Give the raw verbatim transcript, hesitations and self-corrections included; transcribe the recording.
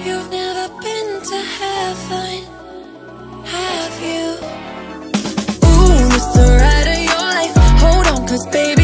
You've never been to heaven, have you? Ooh, it's the ride of your life. Hold on, cause baby